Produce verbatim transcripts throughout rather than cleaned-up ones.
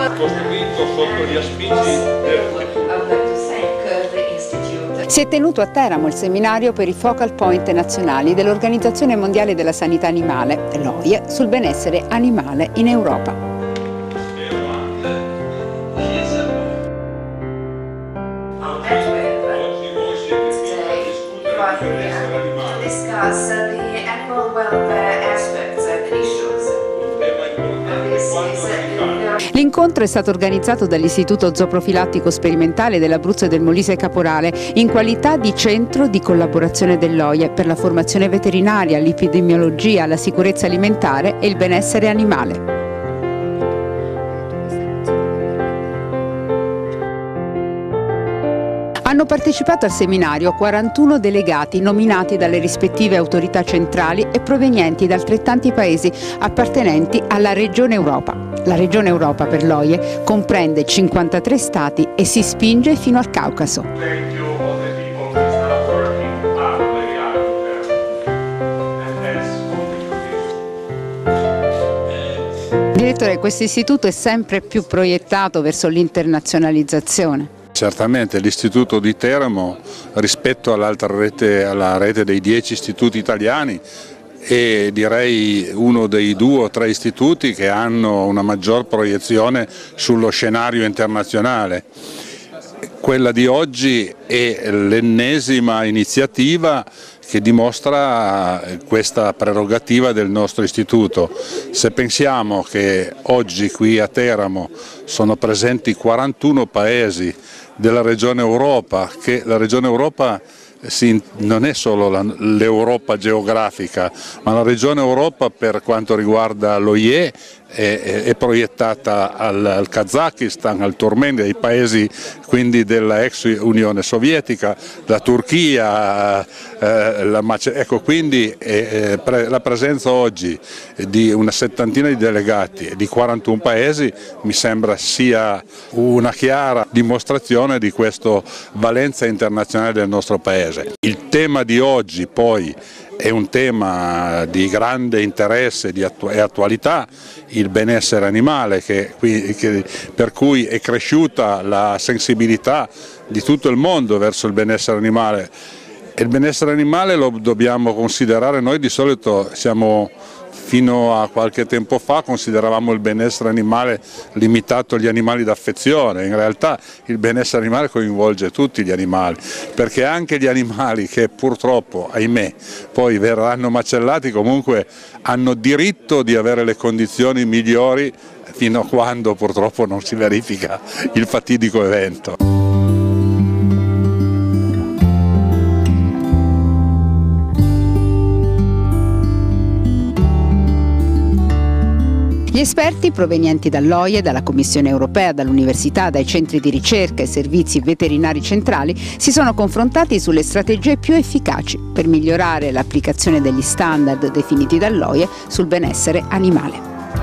costruito sotto gli auspici del... Si è tenuto a Teramo il seminario per i focal point nazionali dell'Organizzazione Mondiale della Sanità Animale, l'O I E, sul benessere animale in Europa. L'incontro è stato organizzato dall'Istituto Zooprofilattico Sperimentale dell'Abruzzo e del Molise Caporale in qualità di centro di collaborazione dell'O I E per la formazione veterinaria, l'epidemiologia, la sicurezza alimentare e il benessere animale. Hanno partecipato al seminario quarantuno delegati nominati dalle rispettive autorità centrali e provenienti da altrettanti paesi appartenenti alla Regione Europa. La Regione Europa per l'O I E comprende cinquantatré stati e si spinge fino al Caucaso. Direttore, questo istituto è sempre più proiettato verso l'internazionalizzazione. Certamente l'istituto di Teramo rispetto all'altra rete, alla rete dei dieci istituti italiani è direi uno dei due o tre istituti che hanno una maggior proiezione sullo scenario internazionale. Quella di oggi è l'ennesima iniziativa che dimostra questa prerogativa del nostro istituto. Se pensiamo che oggi qui a Teramo sono presenti quarantuno paesi della regione Europa, che la regione Europa si, non è solo l'Europa geografica, ma la regione Europa per quanto riguarda l'O I E è, è, è proiettata al, al Kazakistan, al Turkmenistan, ai paesi quindi della ex Unione Sovietica, la Turchia, eh, la Macedonia. Ecco, quindi eh, pre, la presenza oggi di una settantina di delegati di quarantuno paesi mi sembra sia una chiara dimostrazione di questa valenza internazionale del nostro Paese. Il tema di oggi poi è un tema di grande interesse e attualità, il benessere animale, che, che, per cui è cresciuta la sensibilità di tutto il mondo verso il benessere animale. E il benessere animale lo dobbiamo considerare, noi di solito siamo, fino a qualche tempo fa consideravamo il benessere animale limitato agli animali d'affezione. In realtà il benessere animale coinvolge tutti gli animali, perché anche gli animali che purtroppo, ahimè, poi verranno macellati, comunque hanno diritto di avere le condizioni migliori fino a quando purtroppo non si verifica il fatidico evento. Gli esperti provenienti dall'O I E, dalla Commissione Europea, dall'università, dai centri di ricerca e servizi veterinari centrali si sono confrontati sulle strategie più efficaci per migliorare l'applicazione degli standard definiti dall'O I E sul benessere animale.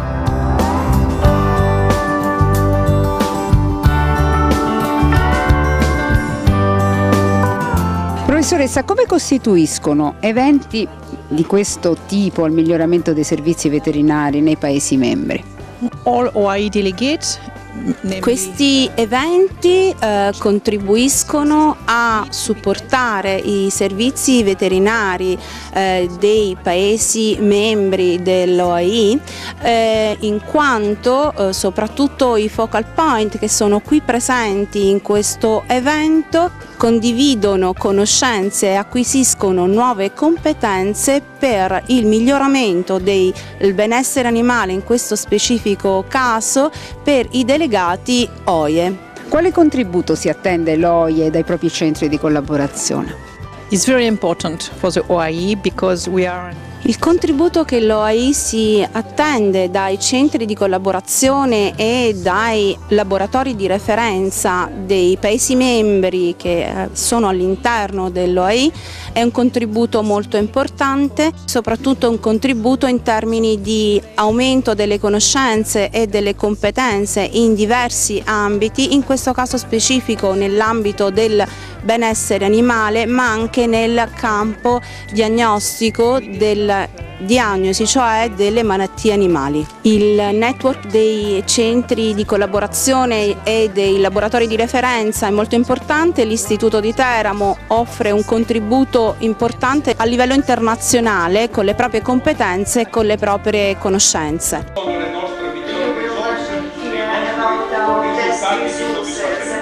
Professoressa, come costituiscono eventi di questo tipo al miglioramento dei servizi veterinari nei Paesi membri? All O I E delegates. Questi eventi eh, contribuiscono a supportare i servizi veterinari eh, dei Paesi membri dell'O I E eh, in quanto eh, soprattutto i focal point che sono qui presenti in questo evento condividono conoscenze e acquisiscono nuove competenze per il miglioramento del benessere animale, in questo specifico caso per i delegati O I E. Quale contributo si attende l'O I E dai propri centri di collaborazione? It's very important for the O I E because we are Il contributo che l'O I E si attende dai centri di collaborazione e dai laboratori di referenza dei Paesi membri che sono all'interno dell'O I E è un contributo molto importante, soprattutto un contributo in termini di aumento delle conoscenze e delle competenze in diversi ambiti, in questo caso specifico nell'ambito del benessere animale, ma anche nel campo diagnostico del la diagnosi, cioè delle malattie animali. Il network dei centri di collaborazione e dei laboratori di referenza è molto importante. L'Istituto di Teramo offre un contributo importante a livello internazionale con le proprie competenze e con le proprie conoscenze. Sono le nostre migliori risorse, i nostri risultati soddisfacenti.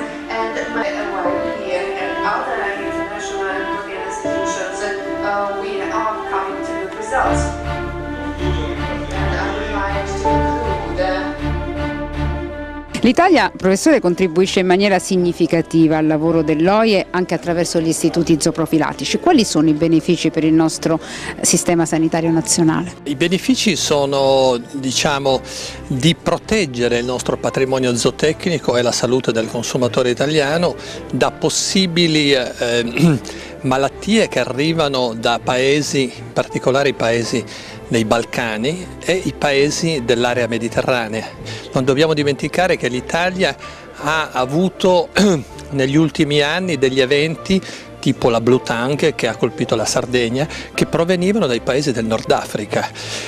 L'Italia, professore, contribuisce in maniera significativa al lavoro dell'O I E anche attraverso gli istituti zooprofilattici. Quali sono i benefici per il nostro sistema sanitario nazionale? I benefici sono, diciamo, di proteggere il nostro patrimonio zootecnico e la salute del consumatore italiano da possibili eh, malattie che arrivano da paesi, in particolare i paesi dei Balcani e i paesi dell'area mediterranea. Non dobbiamo dimenticare che l'Italia ha avuto negli ultimi anni degli eventi tipo la Blue Tongue che ha colpito la Sardegna, che provenivano dai paesi del Nord Africa.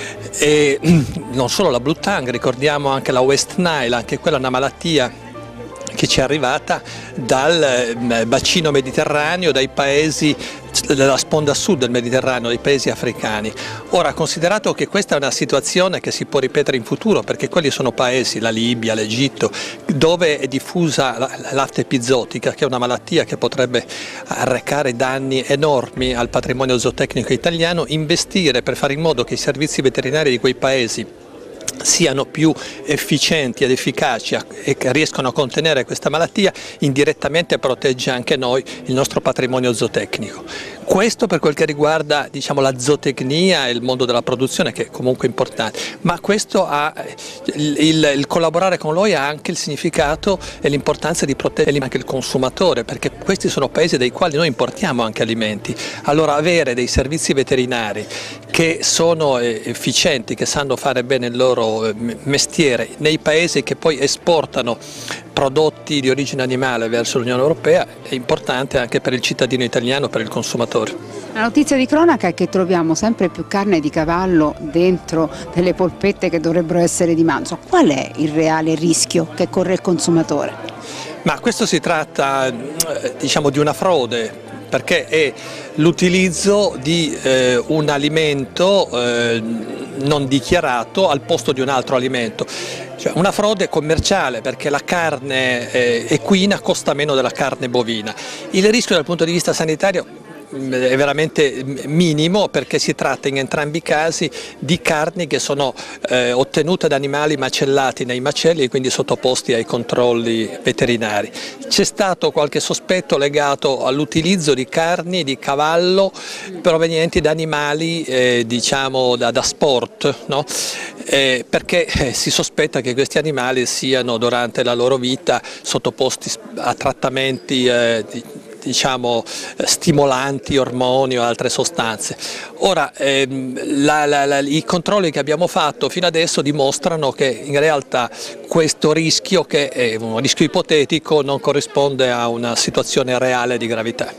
E non solo la Blue Tongue, ricordiamo anche la West Nile, anche quella è una malattia che ci è arrivata dal bacino mediterraneo, dai paesi della sponda sud del Mediterraneo, dei paesi africani. Ora, considerato che questa è una situazione che si può ripetere in futuro, perché quelli sono paesi, la Libia, l'Egitto, dove è diffusa l'afta epizootica, che è una malattia che potrebbe arrecare danni enormi al patrimonio zootecnico italiano, investire per fare in modo che i servizi veterinari di quei paesi siano più efficienti ed efficaci e che riescono a contenere questa malattia, indirettamente protegge anche noi, il nostro patrimonio zootecnico. Questo per quel che riguarda, diciamo, la zootecnia e il mondo della produzione, che è comunque importante, ma questo ha, il, il, il collaborare con l'O I E ha anche il significato e l'importanza di proteggere anche il consumatore, perché questi sono paesi dai quali noi importiamo anche alimenti. Allora avere dei servizi veterinari che sono efficienti, che sanno fare bene il loro mestiere nei paesi che poi esportano prodotti di origine animale verso l'Unione Europea, è importante anche per il cittadino italiano, per il consumatore. La notizia di cronaca è che troviamo sempre più carne di cavallo dentro delle polpette che dovrebbero essere di manzo. Qual è il reale rischio che corre il consumatore? Ma questo si tratta, diciamo, di una frode, perché è l'utilizzo di eh, un alimento eh, non dichiarato al posto di un altro alimento. Cioè una frode commerciale, perché la carne eh, equina costa meno della carne bovina. Il rischio dal punto di vista sanitario è veramente minimo, perché si tratta in entrambi i casi di carni che sono eh, ottenute da animali macellati nei macelli e quindi sottoposti ai controlli veterinari. C'è stato qualche sospetto legato all'utilizzo di carni di cavallo provenienti da animali eh, diciamo da, da sport, no? eh, perché eh, si sospetta che questi animali siano durante la loro vita sottoposti a trattamenti eh, di, diciamo stimolanti, ormoni o altre sostanze. Ora ehm, la, la, la, i controlli che abbiamo fatto fino adesso dimostrano che in realtà questo rischio, che è un rischio ipotetico, non corrisponde a una situazione reale di gravità.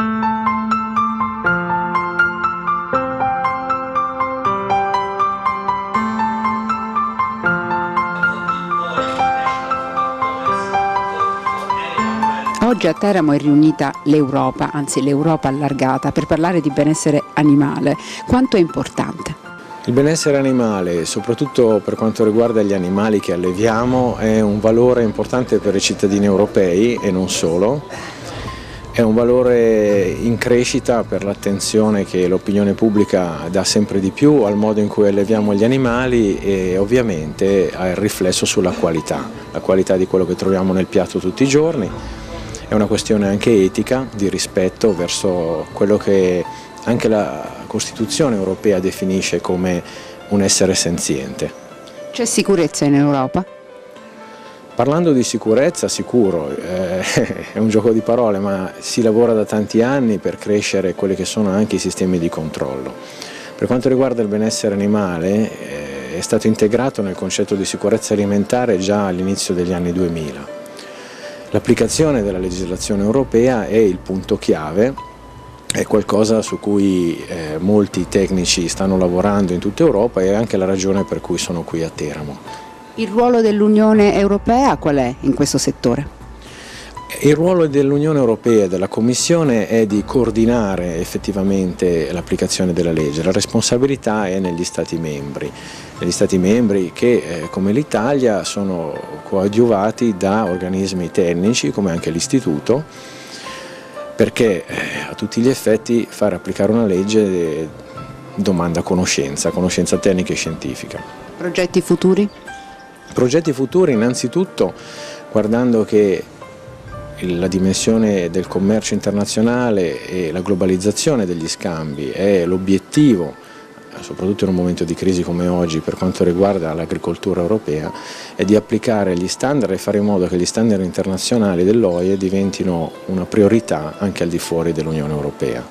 Oggi a Teramo è riunita l'Europa, anzi l'Europa allargata, per parlare di benessere animale. Quanto è importante? Il benessere animale, soprattutto per quanto riguarda gli animali che alleviamo, è un valore importante per i cittadini europei e non solo. È un valore in crescita per l'attenzione che l'opinione pubblica dà sempre di più al modo in cui alleviamo gli animali e ovviamente ha il riflesso sulla qualità, la qualità di quello che troviamo nel piatto tutti i giorni. È una questione anche etica, di rispetto verso quello che anche la Costituzione europea definisce come un essere senziente. C'è sicurezza in Europa? Parlando di sicurezza, sicuro, eh, è un gioco di parole, ma si lavora da tanti anni per crescere quelli che sono anche i sistemi di controllo. Per quanto riguarda il benessere animale, eh, è stato integrato nel concetto di sicurezza alimentare già all'inizio degli anni duemila. L'applicazione della legislazione europea è il punto chiave è qualcosa su cui eh, molti tecnici stanno lavorando in tutta Europa e è anche la ragione per cui sono qui a Teramo. Il ruolo dell'Unione Europea qual è in questo settore? Il ruolo dell'Unione Europea e della Commissione è di coordinare effettivamente l'applicazione della legge, la responsabilità è negli Stati membri, negli Stati membri che eh, come l'Italia sono coadiuvati da organismi tecnici come anche l'Istituto, perché eh, a tutti gli effetti fare applicare una legge eh, domanda conoscenza, conoscenza tecnica e scientifica. Progetti futuri? Progetti futuri innanzitutto guardando che la dimensione del commercio internazionale e la globalizzazione degli scambi è l'obiettivo, soprattutto in un momento di crisi come oggi per quanto riguarda l'agricoltura europea, è di applicare gli standard e fare in modo che gli standard internazionali dell'O I E diventino una priorità anche al di fuori dell'Unione Europea.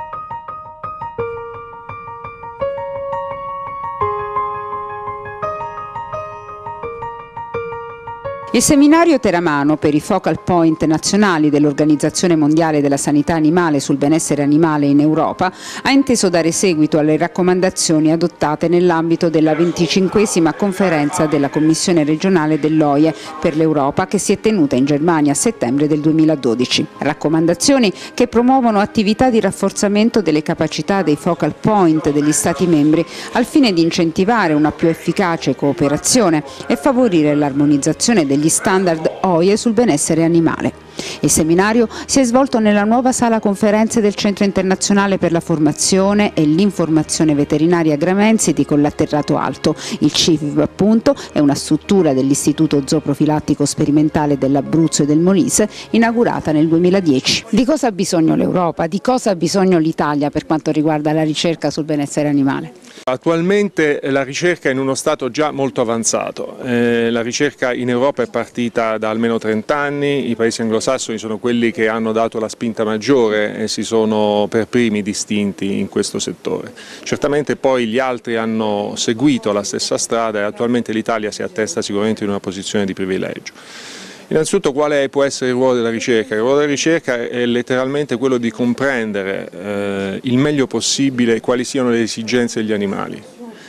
Il seminario teramano per i focal point nazionali dell'Organizzazione Mondiale della Sanità Animale sul benessere animale in Europa ha inteso dare seguito alle raccomandazioni adottate nell'ambito della venticinquesima conferenza della Commissione regionale dell'O I E per l'Europa che si è tenuta in Germania a settembre del duemiladodici. Raccomandazioni che promuovono attività di rafforzamento delle capacità dei focal point degli Stati membri al fine di incentivare una più efficace cooperazione e favorire l'armonizzazione degli standard O I E sul benessere animale. Il seminario si è svolto nella nuova sala conferenze del Centro Internazionale per la Formazione e l'Informazione Veterinaria Gramenziti con l'atterrato alto. Il C I V appunto è una struttura dell'Istituto Zooprofilattico Sperimentale dell'Abruzzo e del Molise inaugurata nel duemiladieci. Di cosa ha bisogno l'Europa? Di cosa ha bisogno l'Italia per quanto riguarda la ricerca sul benessere animale? Attualmente la ricerca è in uno stato già molto avanzato, eh, la ricerca in Europa è partita da almeno trenta anni, i paesi anglosassoni sono quelli che hanno dato la spinta maggiore e si sono per primi distinti in questo settore. Certamente poi gli altri hanno seguito la stessa strada e attualmente l'Italia si attesta sicuramente in una posizione di privilegio. Innanzitutto quale può essere il ruolo della ricerca? Il ruolo della ricerca è letteralmente quello di comprendere eh, il meglio possibile quali siano le esigenze degli animali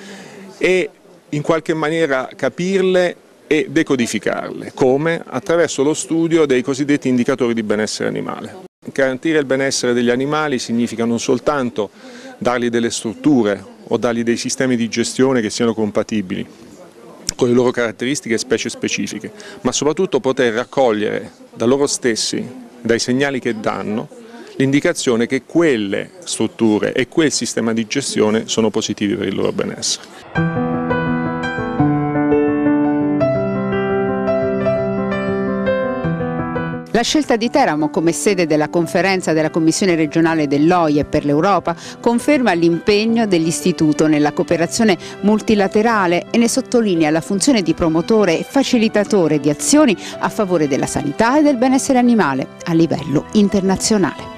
e in qualche maniera capirle e decodificarle. Come? Attraverso lo studio dei cosiddetti indicatori di benessere animale. Garantire il benessere degli animali significa non soltanto dargli delle strutture o dargli dei sistemi di gestione che siano compatibili con le loro caratteristiche e specie specifiche, ma soprattutto poter raccogliere da loro stessi, dai segnali che danno, l'indicazione che quelle strutture e quel sistema di gestione sono positivi per il loro benessere. La scelta di Teramo come sede della conferenza della Commissione regionale dell'O I E per l'Europa conferma l'impegno dell'Istituto nella cooperazione multilaterale e ne sottolinea la funzione di promotore e facilitatore di azioni a favore della sanità e del benessere animale a livello internazionale.